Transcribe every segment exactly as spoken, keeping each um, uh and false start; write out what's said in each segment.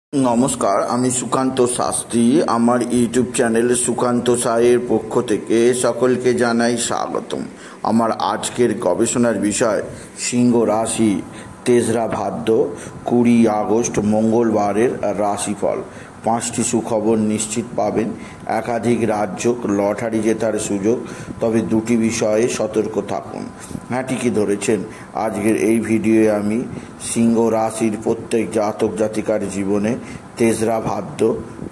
নমস্কার, আমি সুকান্ত শাস্ত্রী। আমার ইউটিউব চ্যানেল সুকান্ত সায়ের পক্ষ থেকে সকলকে জানাই স্বাগতম। আমার আজকের গবেষণার বিষয় সিংহ রাশি, তেসরা ভাদ্র কুড়ি আগস্ট মঙ্গলবারের রাশিফল। পাঁচটি সুখবর নিশ্চিত পাবেন, একাধিক রাজ্য লটারি জেতার সুযোগ, তবে দুটি বিষয়ে সতর্ক থাকুন। হ্যাঁ, ঠিকই ধরেছেন। আজকের এই ভিডিওয়ে আমি সিংহ রাশির প্রত্যেক জাতক জাতিকার জীবনে তেসরা ভাদ্র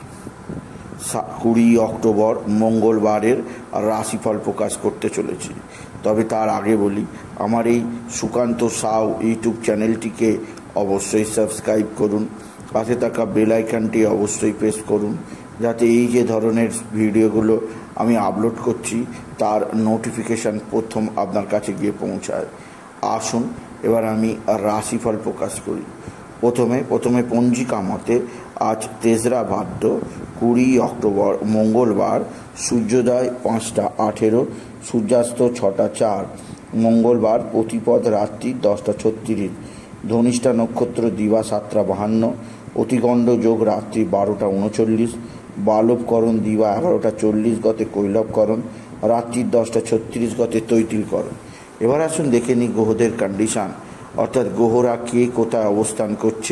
কুড়ি অক্টোবর মঙ্গলবারের রাশিফল প্রকাশ করতে চলেছি। তবে তার আগে বলি, আমার এই সুকান্ত সাউ ইউটিউব চ্যানেলটিকে অবশ্যই সাবস্ক্রাইব করুন, পাশে থাকা বেল আইকনটি অবশ্যই প্রেস করুন, যাতে এই যে ধরনের ভিডিওগুলো আমি আপলোড করছি তার নোটিফিকেশান প্রথম আপনার কাছে গিয়ে পৌঁছায়। আসুন এবার আমি রাশিফল প্রকাশ করি। প্রথমে প্রথমে পঞ্জিকা মতে আজ তেসরা ভাদ্র কুড়ি অক্টোবর মঙ্গলবার, সূর্যোদয় পাঁচটা আঠেরো, সূর্যাস্ত ছটা চার। মঙ্গলবার প্রতিপদ রাত্রি দশটা ছত্রিশ, ধনিষ্ঠা নক্ষত্র দিবা সাতটা বাহান্ন, অতিগণ্ড যোগ রাত্রি বারোটা উনচল্লিশ, বালবকরণ দিবা এগারোটা চল্লিশ গতে কৈলবকরণ, রাত্রির দশটা ছত্রিশ গতে তৈতিলকরণ। এবার আসুন দেখে নিই গ্রহদের কন্ডিশান, অর্থাৎ গ্রহরা কে কোথায় অবস্থান করছে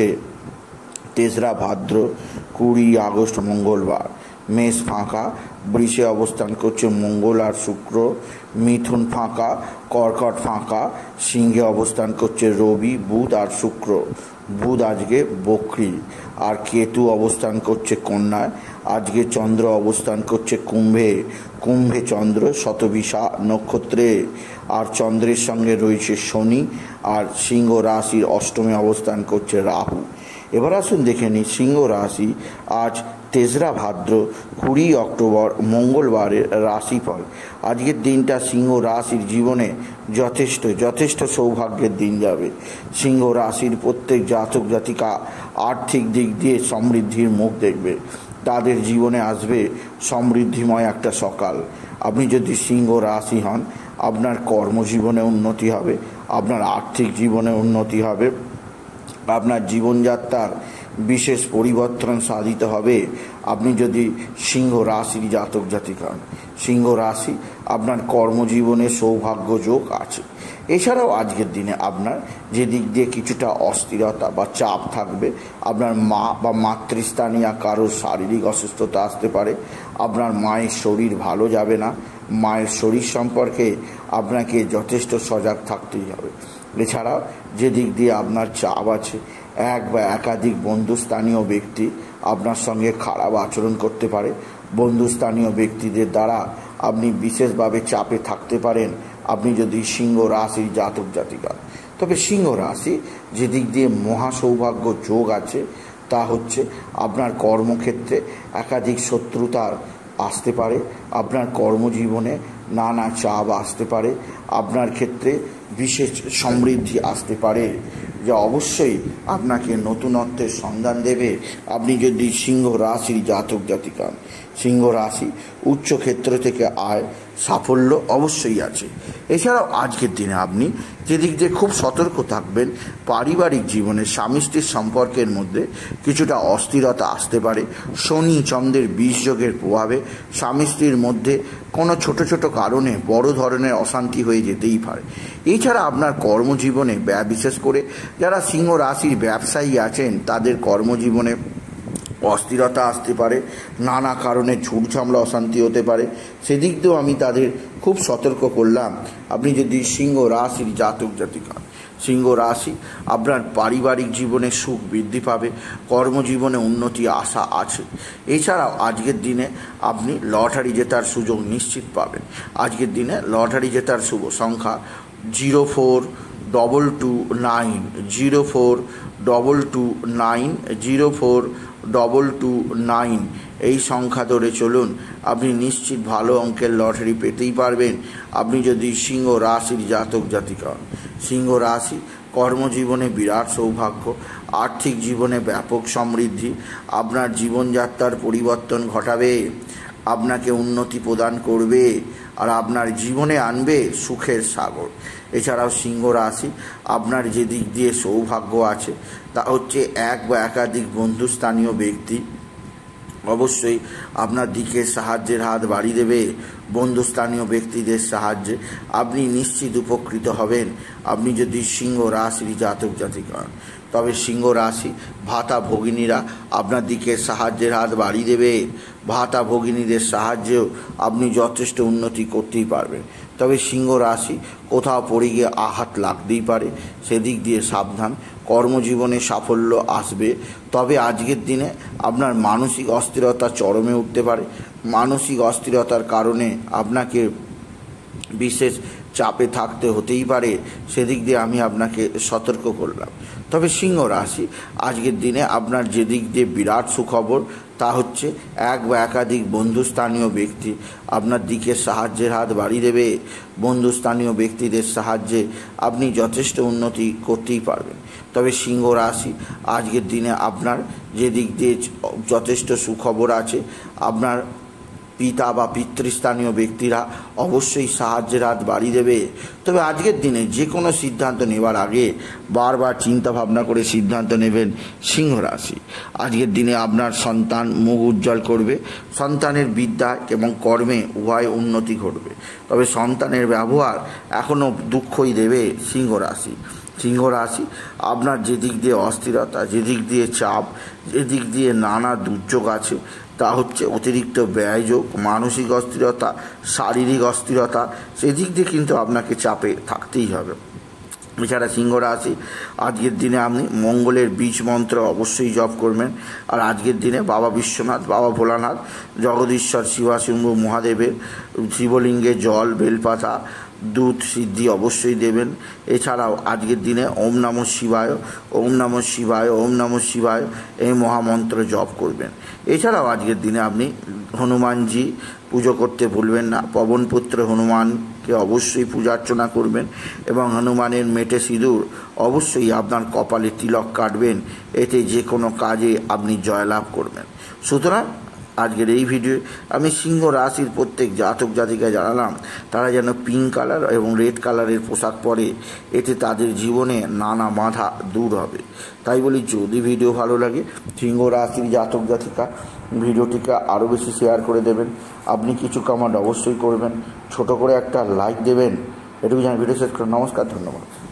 তেসরা ভাদ্র কুড়ি আগস্ট মঙ্গলবার। মেষ ফাঁকা, বৃষে অবস্থান করছে মঙ্গল আর শুক্র, মিথুন ফাঁকা, কর্কট ফাঁকা, সিংহে অবস্থান করছে রবি, বুধ আর শুক্র। বুধ আজকে বক্রী। আর কেতু অবস্থান করছে কন্যায়। আজকে চন্দ্র অবস্থান করছে কুম্ভে, কুম্ভে চন্দ্র শতবিশা নক্ষত্রে। আর চন্দ্রের সঙ্গে রয়েছে শনি, আর সিংহ রাশির অষ্টমে অবস্থান করছে রাহু। এবার আসুন দেখে নিই সিংহ রাশি আজ তেসরা ভাদ্র কুড়ি অক্টোবর মঙ্গলবারের রাশিফল। আজকের দিনটা সিংহ রাশির জীবনে যথেষ্ট যথেষ্ট সৌভাগ্যের দিন যাবে। সিংহ রাশির প্রত্যেক জাতক জাতিকা আর্থিক দিক দিয়ে সমৃদ্ধির মুখ দেখবে। তাদের জীবনে আসবে সমৃদ্ধিময় একটা সকাল। আপনি যদি সিংহ রাশি হন, আপনার কর্মজীবনে উন্নতি হবে, আপনার আর্থিক জীবনে উন্নতি হবে, আপনার জীবনযাত্রার বিশেষ পরিবর্তন সাধিত হবে। আপনি যদি সিংহ রাশির জাতক জাতিকা হন, সিংহ রাশি আপনার কর্মজীবনে সৌভাগ্য যোগ আছে। এছাড়াও আজকের দিনে আপনার যে দিক দিয়ে কিছুটা অস্থিরতা বা চাপ থাকবে, আপনার মা বা মাতৃস্থানীয় কারোর শারীরিক অসুস্থতা আসতে পারে, আপনার মায়ের শরীর ভালো যাবে না। মায়ের শরীর সম্পর্কে আপনাকে যথেষ্ট সজাগ থাকতেই হবে। এছাড়াও যে দিক দিয়ে আপনার চাপ আছে, এক বা একাধিক বন্ধুস্থানীয় ব্যক্তি আপনার সঙ্গে খারাপ আচরণ করতে পারে। বন্ধুস্থানীয় ব্যক্তিদের দ্বারা আপনি বিশেষভাবে চাপে থাকতে পারেন আপনি যদি সিংহ রাশির জাতক জাতিকা। তবে সিংহ রাশি যে দিক দিয়ে মহা সৌভাগ্য যোগ আছে তা হচ্ছে আপনার কর্মক্ষেত্রে একাধিক শত্রুতার আসতে পারে, আপনার কর্মজীবনে নানা চাপ আসতে পারে, আপনার ক্ষেত্রে বিশেষ সমৃদ্ধি আসতে পারে, যা অবশ্যই আপনাকে নতুনত্বের সন্ধান দেবে আপনি যদি সিংহ রাশির জাতক জাতিকা। সিংহ রাশি উচ্চ ক্ষেত্র থেকে আয় সাফল্য অবশ্যই আছে। এছাড়াও আজকের দিনে আপনি যেদিক দিয়ে খুব সতর্ক থাকবেন, পারিবারিক জীবনে স্বামী স্ত্রীর সম্পর্কের মধ্যে কিছুটা অস্থিরতা আসতে পারে। শনি চন্দ্রের বিষ যোগের প্রভাবে স্বামী স্ত্রীর মধ্যে কোনো ছোট ছোট কারণে বড় ধরনের অশান্তি হয়ে যেতেই পারে। এছাড়া আপনার কর্মজীবনে বিশেষ করে যারা সিংহ রাশির ব্যবসায়ী আছেন তাদের কর্মজীবনে অস্থিরতা আসতে পারে, নানা কারণে ঝুটঝামলা অশান্তি হতে পারে। সেদিক দিয়েও আমি তাদের খুব সতর্ক করলাম। আপনি যদি সিংহ রাশির জাতক জাতিকা, সিংহ রাশি আপনার পারিবারিক জীবনে সুখ বৃদ্ধি পাবে, কর্মজীবনে উন্নতি আশা আছে। এছাড়াও আজকের দিনে আপনি লটারি জেতার সুযোগ নিশ্চিত পাবেন। আজকের দিনে লটারি জেতার শুভ সংখ্যা zero four double two nine, zero four double two nine, zero four double two nine. এই সংখ্যা ধরে চলুন, আপনি নিশ্চিত ভালো অঙ্কের লটারি পেতেই পারবেন আপনি যদি সিংহ রাশির জাতক জাতিকা। সিংহ রাশি কর্মজীবনে বিরাট সৌভাগ্য, আর্থিক জীবনে ব্যাপক সমৃদ্ধি, আপনার জীবনযাত্রার পরিবর্তন ঘটাবে, আপনাকে উন্নতি প্রদান করবে। আর আপনার জীবনে আনবে সুখের সাগর। এছাড়াও সিংহ রাশি, আপনার যে দিক দিয়ে সৌভাগ্য আছে তা হচ্ছে এক বা একাধিক বন্ধুস্থানীয় ব্যক্তি অবশ্যই আপনার দিকে সাহায্যের হাত বাড়িয়ে দেবে। বন্ধুস্থানীয় ব্যক্তিদের সাহায্যে আপনি নিশ্চিত উপকৃত হবেন আপনি যদি সিংহ রাশির জাতক জাতিকা হন। তবে সিংহ রাশি ভাতা ভগিনীরা আপনার দিকে সাহায্যের হাত বাড়িয়ে দেবে। ভাতা ভগিনীদের সাহায্যেও আপনি যথেষ্ট উন্নতি করতেই পারবেন। তবে সিংহ রাশি কোথাও পড়ে গিয়ে আঘাত লাগতেই পারে, সেদিক দিয়ে সাবধান। কর্মজীবনে সাফল্য আসবে, তবে আজকের দিনে আপনার মানসিক অস্থিরতা চরমে উঠতে পারে। মানসিক অস্থিরতার কারণে আপনাকে বিশেষ চাপে থাকতে হতেই পারে, সেদিক দিয়ে আমি আপনাকে সতর্ক করলাম। তবে সিংহ রাশি আজকের দিনে আপনার যে দিক দিয়ে বিরাট সুখবর তা হচ্ছে এক বা একাধিক বন্ধুস্থানীয় ব্যক্তি আপনার দিকে সাহায্যের হাত বাড়িয়ে দেবে। বন্ধুস্থানীয় ব্যক্তিদের সাহায্যে আপনি যথেষ্ট উন্নতি করতেই পারবেন। তবে সিংহ রাশি আজকের দিনে আপনার যে দিক দিয়ে যথেষ্ট সুখবর আছে, আপনার পিতা বা পিতৃস্থানীয় ব্যক্তিরা অবশ্যই সাহায্যের হাত বাড়িয়ে দেবে। তবে আজকের দিনে যে কোনো সিদ্ধান্ত নেবার আগে বারবার চিন্তা ভাবনা করে সিদ্ধান্ত নেবেন সিংহ রাশি। আজকের দিনে আপনার সন্তান মুখ উজ্জ্বল করবে, সন্তানের বিদ্যা এবং কর্মে উভয় উন্নতি ঘটবে। তবে সন্তানের ব্যবহার এখনও দুঃখই দেবে সিংহ রাশি। সিংহ রাশি আপনার যে দিক দিয়ে অস্থিরতা, যে দিক দিয়ে চাপ, যে দিক দিয়ে নানা দুর্যোগ আছে তা হচ্ছে অতিরিক্ত ব্যয়যোগ, মানসিক অস্থিরতা, শারীরিক অস্থিরতা, সেদিক দিয়ে কিন্তু আপনাকে চাপে থাকতেই হবে। এছাড়া সিংহ রাশি আজকের দিনে আপনি মঙ্গলের বীজ মন্ত্র অবশ্যই জপ করবেন। আর আজকের দিনে বাবা বিশ্বনাথ, বাবা ভোলানাথ, জগদীশ্বর শিবাশম্ভু মহাদেবের শিবলিঙ্গে জল, বেলপাতা, দুধ সিদ্ধি অবশ্যই দেবেন। এছাড়াও আজকের দিনে ওম নমঃ শিবায়, ওম নমঃ শিবায়, ওম নমঃ শিবায় এই মহামন্ত্র জপ করবেন। এছাড়াও আজকের দিনে আপনি হনুমানজি পুজো করতে ভুলবেন না। পবনপুত্র হনুমানকে অবশ্যই পূজা অর্চনা করবেন এবং হনুমানের মেটে সিঁদুর অবশ্যই আপনার কপালে তিলক কাটবেন। এতে যে কোনো কাজে আপনি জয়লাভ করবেন। সুতরাং আজকের এই ভিডিও আমি সিংহ রাশির প্রত্যেক জাতক জাতিকা জানালাম তারা যেন পিঙ্ক কালার এবং রেড কালারের পোশাক পরে, এতে তাদের জীবনে নানা বাধা দূর হবে। তাই বলি, যদি ভিডিও ভালো লাগে সিংহ রাশির জাতক জাতিকা ভিডিওটিকে আরও বেশি শেয়ার করে দেবেন। আপনি কিছু কমেন্ট অবশ্যই করবেন, ছোট করে একটা লাইক দেবেন। এটুকু জানি ভিডিও শেষ করে নমস্কার, ধন্যবাদ।